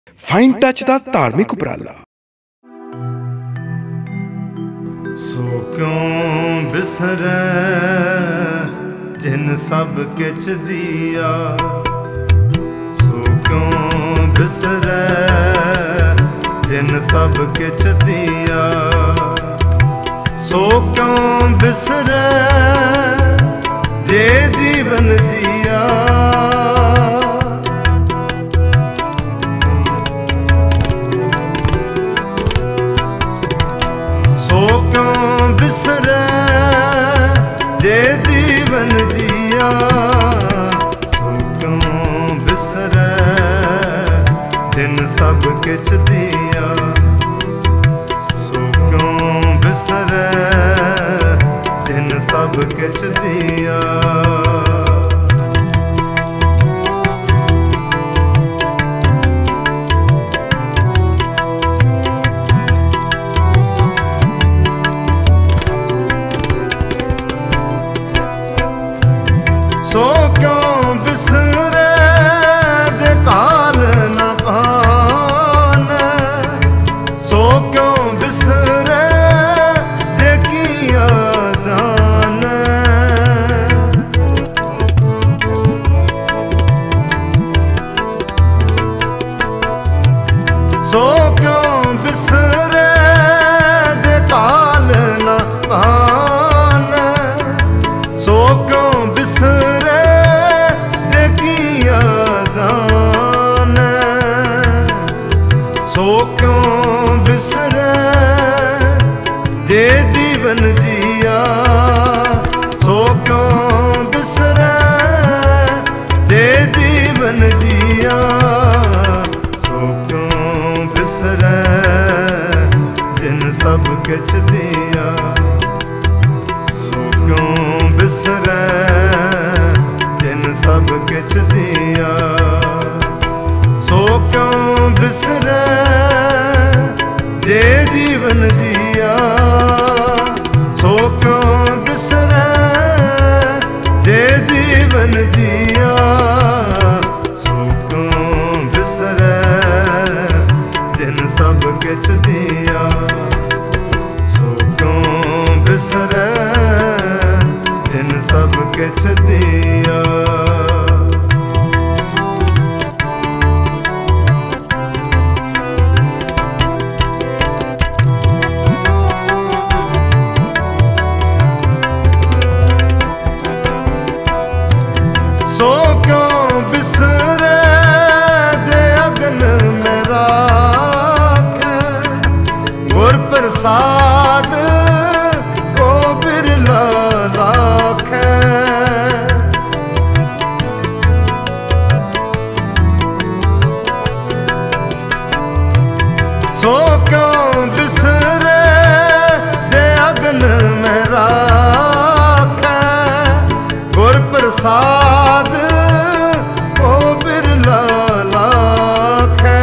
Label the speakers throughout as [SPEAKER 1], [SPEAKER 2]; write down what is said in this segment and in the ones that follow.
[SPEAKER 1] Fine touch दा धार्मिक उपराला।
[SPEAKER 2] सो क्यों बिसरै जिन सब किच दिया, सो क्यों बिसरै जिन सब किच दिया, सो क्यों बिसरै जे जीवन जिया। सो क्यों बिसरै जे जीवन जिया, सो क्यों बिसरै जिन सब किच दिया, सो क्यों बिसरै जिन सब किच दिया। सो क्यों बिसरै जे काल न पानै, सो क्यों बिसरै जे किया जानै। सो क्यों बिसरै जे काल न पानै, सो क्यों बिसरै सो क्यों बिसरै जे जीवन जिया, सो क्यों बिसरै जे जीवन जिया, सो क्यों बिसरै जिन सब किच दिया, सो क्यों बिसरै जिन सब किच दिया। सो क्यों बिसरै जे जीवन जिया, सो क्यों बिसरै जे जीवन जिया, सो क्यों बिसरै जिन सब किच दिया, सो क्यों बिसरै जिन सब किच दिया। सो क्यों बिसरै जे अगन में राखै, गुर प्रसाद को बिरला लाखै। सो क्यों बिसरै जे अगन में राखै, गुर प्रसाद को बिरला लाखै।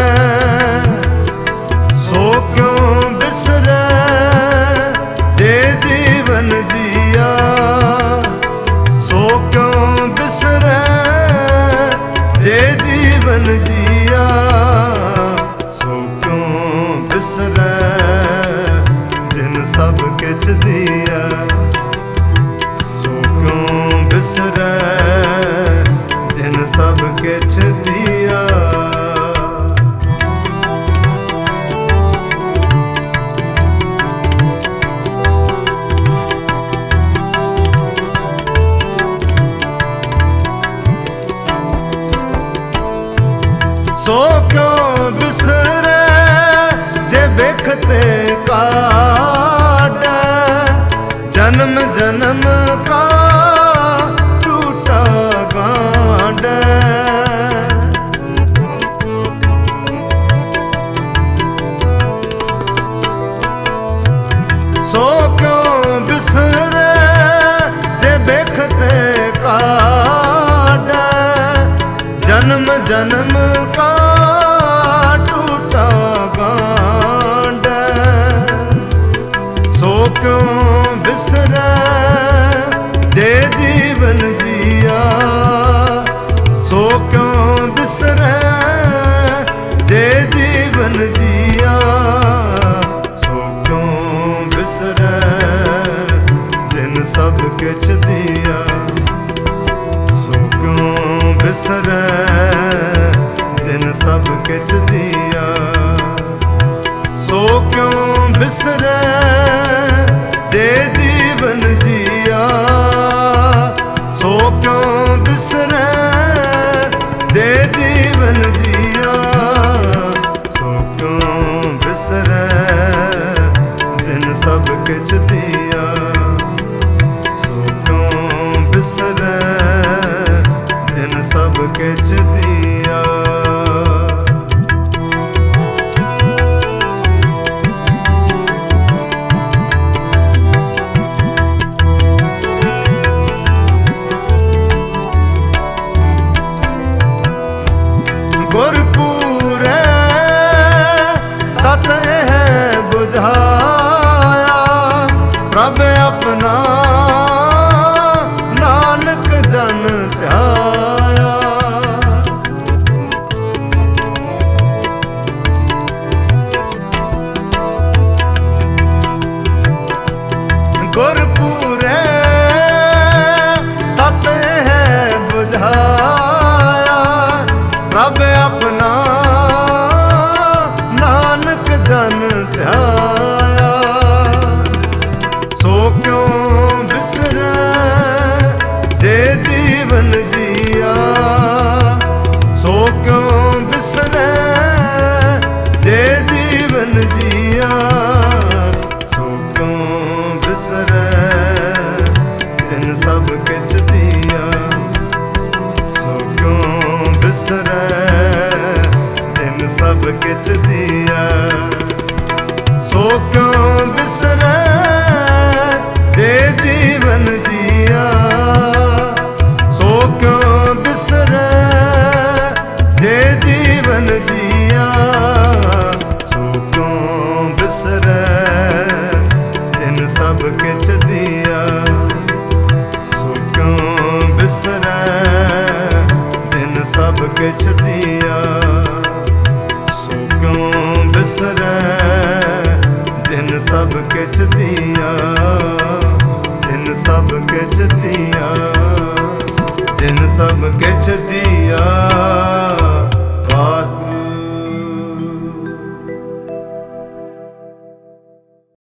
[SPEAKER 2] सो क्यों बिसरै जे जीवन जिया, सो क्यों बिसरै जे जीवन जिया, सो क्यों बिसरै जिन सब किच दिया, सो क्यों बिसरै जिन सब किच दिया। सो क्यों बिसरै जे बेखते काटै, जन्म जन्म का टूटा गांडै। सो क्यों बिसरै जे बेखते काटै, जन्म जन्म का टूटा गांडै। सो क्यों बिसरै जे जीवन जिया, सो क्यों बिसरै जे जीवन जिया सो क्यों बिसरै जिन सब किछ दिया सो क्यों बिसरै जिन सब किछ दिया सो क्यों बिसरै जे जीवन जिया सो क्यों बिसरै जे जीवन जिया सो क्यों बिसरै जिन सब किछ दिया सो क्यों बिसरै जिन सब किछ दिया। गुरपूरे तत है बुझाया प्रभ अपना नानक जन ध्याया गुरपूरे तत है बुझाया प्रभ अपना नानक जन ध्याया सो क्यों बिसरै जे जीवन जिया सो क्यों बिसरै जे जीवन जिया सो क्यों बिसरै जिन सब किछ दिया सो क्यों बिसरै जिन सब किछ दिया सो क्यों बिसरै जे जीवन जिया सो क्यों बिसरै जे जीवन जिया सो क्यों बिसरै जिन सब किछ दिया सो क्यों बिसरै जिन सब किछ